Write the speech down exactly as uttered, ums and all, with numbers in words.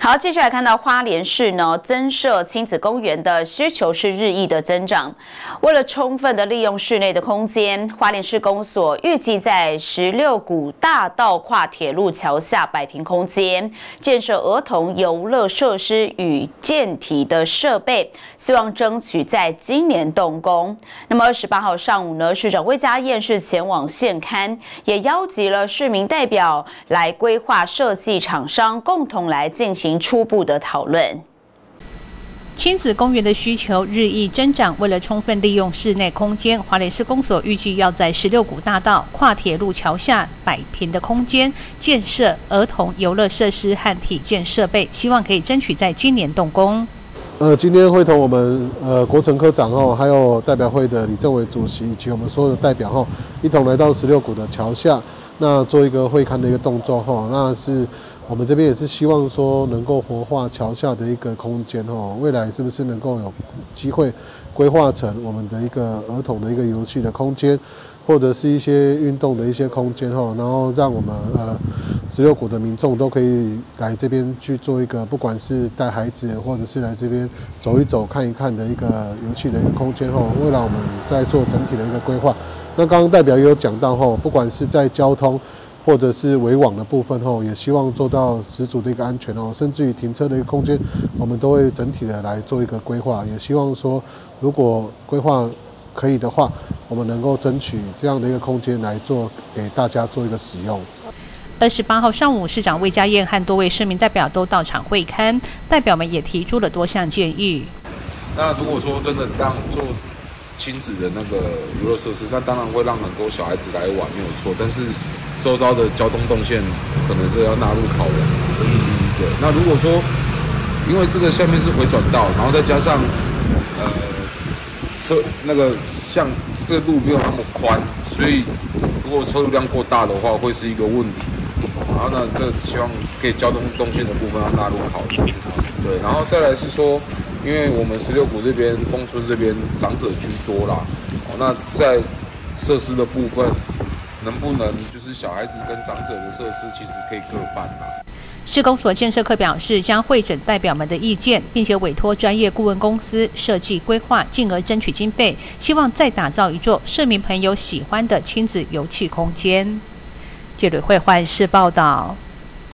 好，接下来看到花莲市呢增设亲子公园的需求是日益的增长。为了充分的利用市内的空间，花莲市公所预计在十六股大道跨铁路桥下百平空间建设儿童游乐设施与健体的设备，希望争取在今年动工。那么二十八号上午呢，市长魏家燕是前往现勘，也邀集了市民代表来规划设计厂商共同来进行初步的讨论。 亲子公园的需求日益增长，为了充分利用室内空间，花莲市公所预计要在十六股大道跨铁路桥下百平的空间建设儿童游乐设施和体健设备，希望可以争取在今年动工。 呃，今天会同我们呃国城科长后，还有代表会的李政委主席以及我们所有的代表后，一同来到十六股的桥下，那做一个会勘的一个动作后，那是。我们这边也是希望说能够活化桥下的一个空间哦，未来是不是能够有机会规划成我们的一个儿童的一个游戏的空间，或者是一些运动的一些空间哦，然后让我们呃十六股的民众都可以来这边去做一个，不管是带孩子或者是来这边走一走看一看的一个游戏的一个空间哦，未来我们在做整体的一个规划。那刚刚代表也有讲到哦，不管是在交通。或者是围网的部分后，也希望做到十足的一个安全哦，甚至于停车的一个空间，我们都会整体的来做一个规划。也希望说，如果规划可以的话，我们能够争取这样的一个空间来做给大家做一个使用。 二十八号上午，市长魏家燕和多位市民代表都到场会勘，代表们也提出了多项建议。 那如果说真的让做亲子的那个游乐设施，那当然会让很多小孩子来玩，没有错，但是。周遭的交通动线可能这要纳入考量，这是第一个。那如果说因为这个下面是回转道，然后再加上呃车那个像这个路没有那么宽，所以如果车流量过大的话，会是一个问题。然后呢，这希望可以交通动线的部分要纳入考量。对，然后再来是说，因为我们十六股这边丰村这边长者居多啦，哦，那在设施的部分。能不能就是小孩子跟长者的设施，其实可以各半啊。 市公所建设科表示，将会诊代表们的意见，并且委托专业顾问公司设计规划，进而争取经费，希望再打造一座市民朋友喜欢的亲子游憩空间。记者会换市报道。